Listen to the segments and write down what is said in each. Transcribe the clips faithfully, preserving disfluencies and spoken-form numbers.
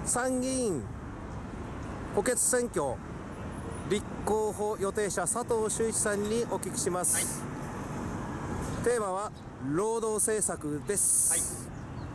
参議院補欠選挙立候補予定者佐藤修一さんにお聞きします、はい、テーマは労働政策です。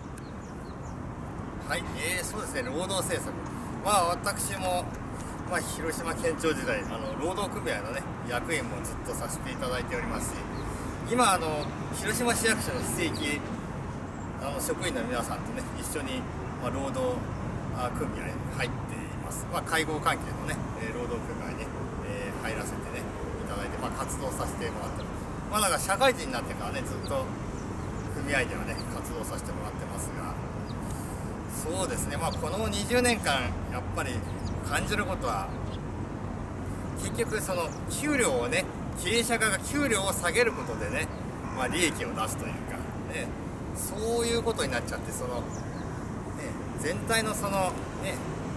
はい、はい、えー、そうですね、労働政策、まあ私も、まあ、広島県庁時代あの労働組合のね役員もずっとさせていただいておりますし、今あの広島市役所の非正規あの職員の皆さんとね一緒に、まあ、労働組合に入っています。まあ、介護関係のね労働組合に、えー、入らせてねいただいて、まあ、活動させてもらってる。まあだから社会人になってからねずっと組合ではね活動させてもらってますが、そうですね、まあこのにじゅうねんかんやっぱり感じることは、結局その給料をね経営者側が給料を下げることでね、まあ、利益を出すというかね、そういうことになっちゃって、その、ね、全体のそのね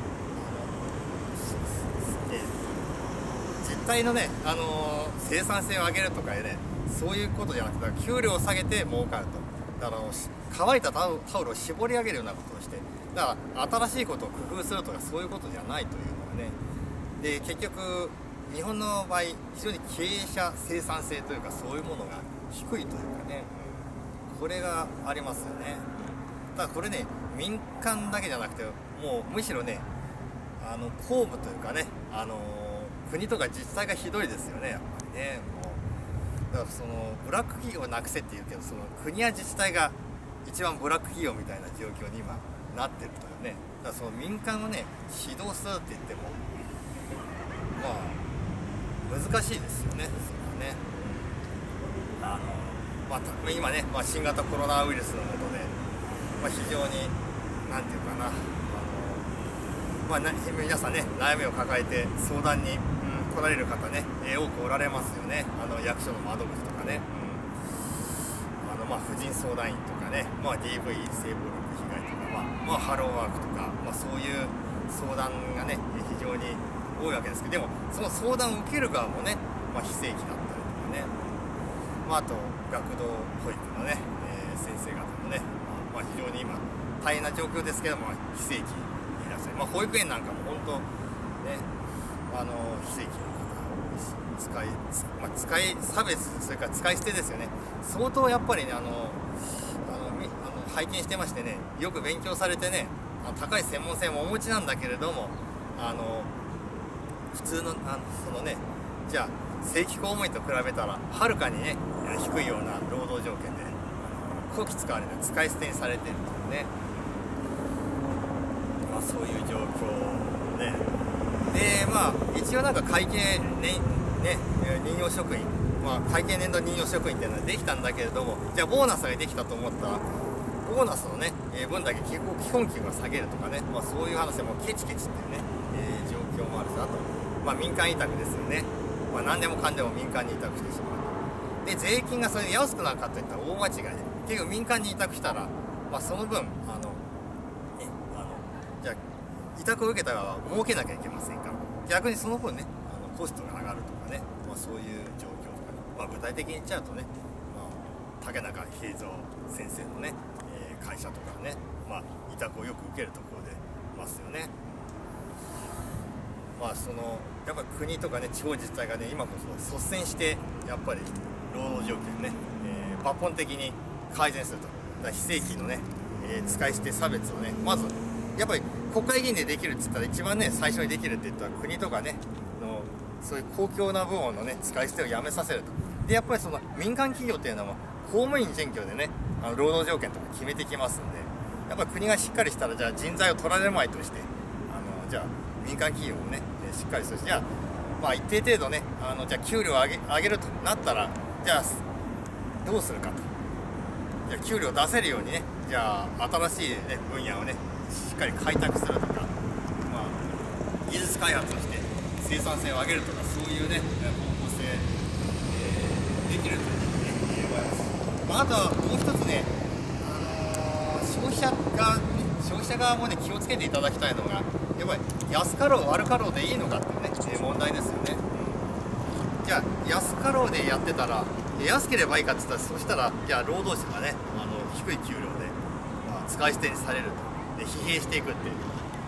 実態のね、あのー、生産性を上げるとかね、そういうことじゃなくて、給料を下げて儲かると。だから乾いたタオルを絞り上げるようなことをして、だから新しいことを工夫するとかそういうことじゃないというのがね。で結局日本の場合非常に経営者生産性というかそういうものが低いというかね、これがありますよね。ただこれね民間だけじゃなくて、もうむしろねあの公務というかね、あのー、国とか自治体がひどいですよね、やっぱりね。もうだからそのブラック企業をなくせっていうけど、その国や自治体が一番ブラック企業みたいな状況に今なってるというね。だからその民間をね指導するって言ってもまあ難しいですよね、それはね。あの、まあ、今ね、まあ、新型コロナウイルスのことで、まあ、非常になんていうかな、あの、まあ、な皆さんね悩みを抱えて相談に、うん、来られる方ね、えー、多くおられますよね。あの役所の窓口とかね、うん、あのまあ婦人相談員とかね、まあ、ディーブイ 性暴力被害とか、まあまあ、ハローワークとか、まあ、そういう相談がね非常に多いわけですけど、でもその相談を受ける側もね、まあ、非正規だったりとかね、まあ、あと学童保育のね、えー、先生方もね、まあ、非常に今大変な状況ですけども非正規にいらっしゃる、まあ、保育園なんかも本当ね、あの非正規の方が多いし、使い、まあ、使い差別、それから使い捨てですよね。相当やっぱりねあのあのみあの拝見してましてね、よく勉強されてね、あの高い専門性もお持ちなんだけれども、あの普通の、あのそのね、じゃあ正規公務員と比べたらはるかにね低いような労働条件でこき使われて使い捨てにされているというね、まあ、そういう状況ね。でまあ一応なんか会計ね、ね任用職員、まあ、会計年度任用職員っていうのはできたんだけれども、じゃあボーナスができたと思ったらボーナスのね分だけ基本給が下げるとかね、まあ、そういう話でもケチケチっていうね、えー、状況もあるし、あとまあ、民間委託ですよね。まあ、何でもかんでも民間に委託してしまう。で税金がそれで安くなるかといったら大間違いで、結局民間に委託したら、まあ、その分あの、ね、あのじゃあ委託を受けたら儲けなきゃいけませんから、逆にその分ねあのコストが上がるとかね、まあ、そういう状況とか、ね、まあ、具体的に言っちゃうとね、まあ、竹中平蔵先生のね、えー、会社とかね、まあ、委託をよく受けるところでますよね。まあそのやっぱり国とかね地方自治体がね今こそ率先してやっぱり労働条件ね、えー、抜本的に改善すると。だから非正規のね、えー、使い捨て差別をね、まずやっぱり国会議員でできるって言ったら一番ね最初にできるって言ったら国とかねのそういう公共な部門のね使い捨てをやめさせると。でやっぱりその民間企業っていうのは公務員選挙でねあの労働条件とか決めてきますんで、やっぱり国がしっかりしたらじゃあ人材を取られまいとしてあのじゃあ民間企業もねしっかりとして、じゃあ、まあ、一定程度ねあのじゃあ給料を上げ、上げるとなったらじゃあどうするかと。じゃあ給料を出せるようにね、じゃあ新しい、ね、分野をねしっかり開拓するとか、まあ、技術開発をして生産性を上げるとか、そういうね方向性、えー、できるというね思います。まあ、あとはもう一つね、あのー、消費者側、ね、消費者側もね気をつけていただきたいのが、やっぱり安かろう悪かろうでいいのかっていうね、えー、問題ですよね。じゃあ安かろうでやってたら安ければいいかって言ったら、そしたらじゃあ労働者がねあの低い給料で、まあ、使い捨てにされるとで疲弊していくっていう、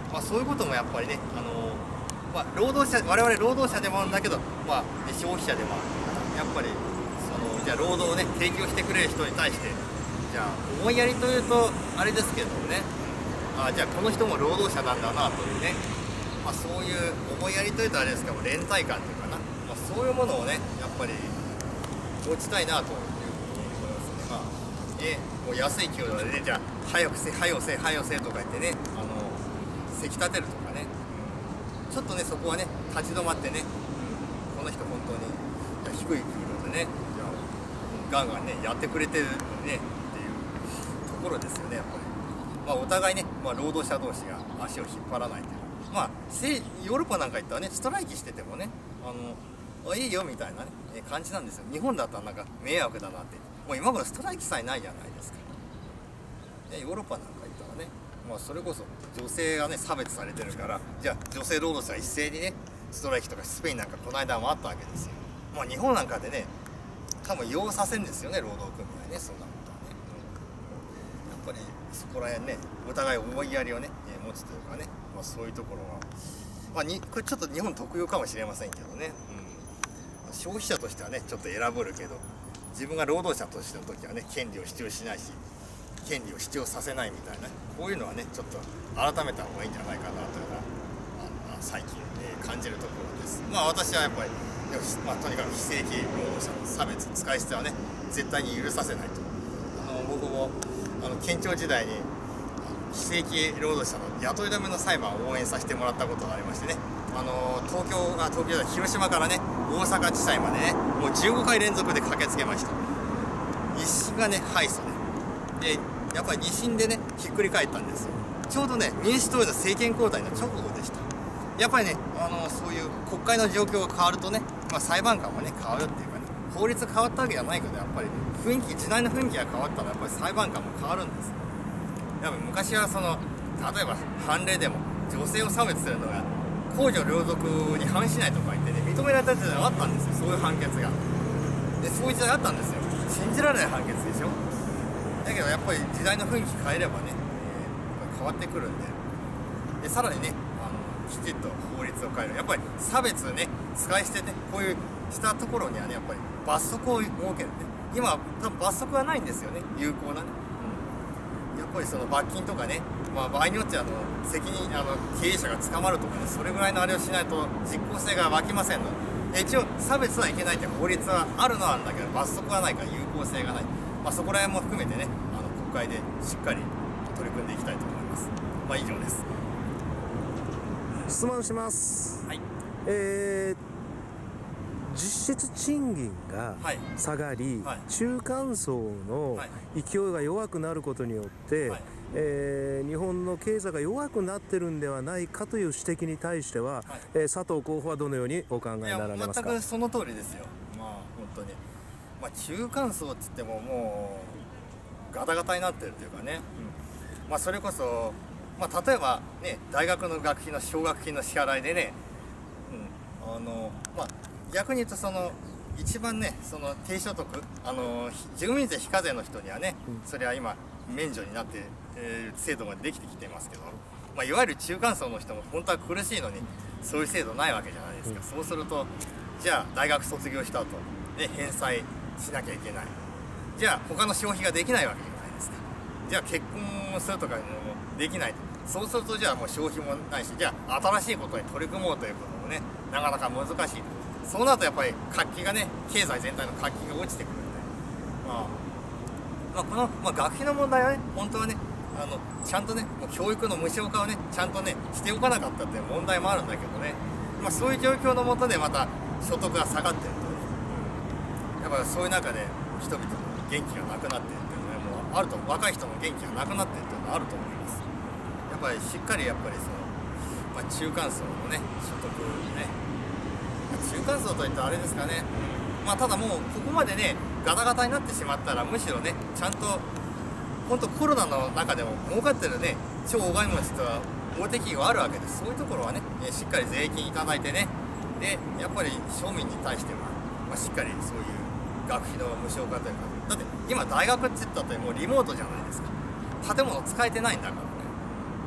まあ、そういうこともやっぱりね、あのまあ、労働者我々労働者でもあるんだけど、まあ、消費者でもある。やっぱりそのじゃあ労働をね提供してくれる人に対してじゃあ思いやりというとあれですけどもね、あじゃあこの人も労働者なんだなというね、まあ、そういう思いやりというとあれですけども連帯感というかな、まあ、そういうものをねやっぱり持ちたいなというふうに思いますね。まあね、もう安い給料でね、じゃあ早くせ早よせ早よせとか言ってね、あのせき立てるとかね、うん、ちょっとねそこはね立ち止まってね、うん、この人本当に低い給料でねじゃあガンガンねやってくれてるのにねっていうところですよね。やっぱりまあお互いね、まあ、労働者同士が足を引っ張らないというまあヨーロッパなんか行ったらねストライキしててもねあのあいいよみたいなね感じなんですよ。日本だったらなんか迷惑だなってもう今頃ストライキさえないじゃないですか。ヨーロッパなんか行ったらね、まあ、それこそ女性がね差別されてるからじゃあ女性労働者一斉にねストライキとかスペインなんかこの間もあったわけですよ。まあ日本なんかでね多分要させんですよね労働組合ねそんなことはね、うん、やっぱりそこら辺ねお互い思いやりをね持つというかね、まあ、そういうところは、まあ、にこれちょっと日本特有かもしれませんけどね、うん、消費者としてはねちょっと選ぶるけど自分が労働者としての時はね権利を主張しないし権利を主張させないみたいなこういうのはねちょっと改めた方がいいんじゃないかなというのは、まあ、最近、えー、感じるところです。まあ私はやっぱり、まあ、とにかく非正規労働者の差別使い捨てはね絶対に許させないと。あの僕もあの県庁時代に非正規労働者の雇い止めの裁判を応援させてもらったことがありましてね、あの東京あ東京で広島からね大阪地裁までねもうじゅうごかい連続で駆けつけました。一審がね敗訴ででやっぱり二審でねひっくり返ったんですよ。ちょうどね民主党への政権交代の直後でした。やっぱりねあのそういう国会の状況が変わるとね、まあ、裁判官もね変わるっていうかね法律変わったわけじゃないけどやっぱり雰囲気時代の雰囲気が変わったらやっぱり裁判官も変わるんですよ。やっぱ昔はその例えば判例でも女性を差別するのが公序良俗に反しないとか言ってね認められた時代があったんですよ。そういう判決がでそういう時代があったんですよ。信じられない判決でしょ。だけどやっぱり時代の雰囲気変えればね、えー、変わってくるんで、でさらにねあのきちっと法律を変える。やっぱり差別ね使い捨てねこういうしたところにはねやっぱり罰則を設けるね。今は多分罰則はないんですよね有効なね、うん、やっぱりその罰金とかね、まあ、場合によってはあの責任あの経営者が捕まるとかねそれぐらいのあれをしないと実効性が湧きませんので、一応差別はいけないという法律はあるのはあるんだけど罰則はないから有効性がない。まあ、そこら辺も含めてねあの国会でしっかり取り組んでいきたいと思います。まあ以上です。 質問します。 はい。 えー、実質賃金が下がり、はいはい、中間層の勢いが弱くなることによって、はい、えー、日本の経済が弱くなってるんではないかという指摘に対しては、はい、えー、佐藤候補はどのようにお考えになられますか？ 全くその通りですよ。まあ本当に。まあ、中間層っつってももうガタガタになってるというかね、うん、まあそれこそ、まあ、例えばね大学の学費の奨学金の支払いでね、うん、あのまあ逆に言うとその一番ねその低所得あの住民税非課税の人にはね、うん、それは今免除になっている制度ができてきていますけど、まあ、いわゆる中間層の人も本当は苦しいのにそういう制度ないわけじゃないですか、うん、そうするとじゃあ大学卒業した後ね返済しなきゃいけない。じゃあ他の消費ができないわけじゃないですか。じゃあ結婚をするとかいうのもできない。そうするとじゃあもう消費もないし、じゃあ新しいことに取り組もうということもねなかなか難しい。そうなるとやっぱり活気がね経済全体の活気が落ちてくるんで、まあ、まあこの、まあ、学費の問題はね本当はねあのちゃんとねもう教育の無償化をねちゃんとねしておかなかったっていう問題もあるんだけどね、まあ、そういう状況の下でまた所得が下がってるとね、やっぱりそういう中で人々の元気がなくなっているっていうのはもうあると若い人の元気がなくなっているっていうのはあると思います。やっぱりしっかりやっぱりその、まあ、中間層のね所得ね、まあ、中間層といったらあれですかね、まあただもうここまでねガタガタになってしまったらむしろねちゃんと本当コロナの中でも儲かってるね超大金持ちとは大手企業あるわけです。そういうところはねしっかり税金いただいてねでやっぱり庶民に対しては、まあ、しっかりそういう学費の無償化というか、だって今大学って言ったってもうリモートじゃないですか。建物使えてないんだからね。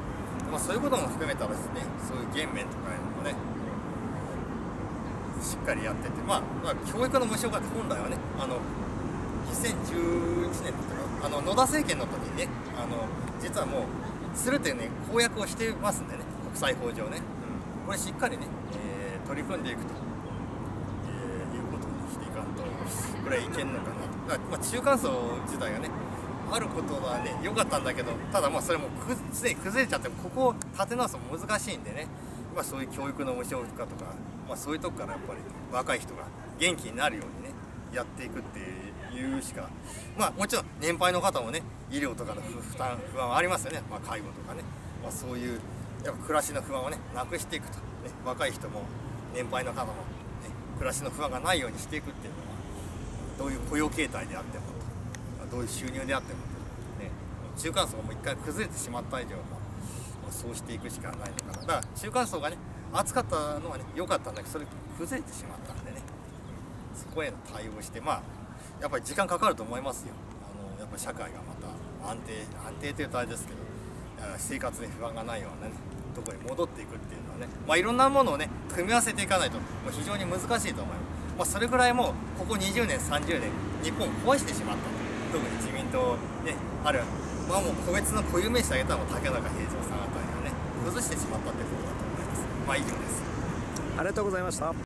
まあ、そういうことも含めたらですね、そういう減免とかいうのもねしっかりやってて、まあ、まあ、教育の無償化って本来はね、あのにせんじゅういちねんだったかな、あの野田政権の時にね、あの実はもうするというね公約をしてますんでね、国際法上ね、うん、これしっかりね、えー、取り組んでいくと、えー、いうことにしていかんとこれはいけんのかな。だから、まあ、中間層自体がねあることはね良かったんだけど、ただまあそれもくすでに崩れちゃって、ここを立て直すのも難しいんでね、まあ、そういう教育の無償化とか、まあ、そういうとこからやっぱり若い人が元気になるようにねやっていくっていうしか、まあもちろん年配の方もね医療とかの負担不安はありますよね、まあ、介護とかね、まあ、そういうやっぱ暮らしの不安をねなくしていくと、ね、若い人も年配の方も、ね、暮らしの不安がないようにしていくっていうのは、どういう雇用形態であってもどういう収入であっても、ね、中間層がもう一回崩れてしまった以上は、まあ、そうしていくしかないのかな。だから中間層がね厚かったのはね良かったんだけど、それ崩れてしまったんでね、そこへの対応して、まあやっぱり時間かかると思いますよ。あのやっぱり社会がまた安定安定というとあれですけど、生活に不安がないようなねところに戻っていくっていうのはね、まあいろんなものをね組み合わせていかないと、まあ、非常に難しいと思います。まあ、それぐらいもうここにじゅうねんさんじゅうねん日本を壊してしまったと。特に自民党ね、あるいはまあもう個別の固有名詞挙げたらもう竹中平蔵さんあたりがね崩してしまったってことだと思います。まあ以上です。 ありがとうございました。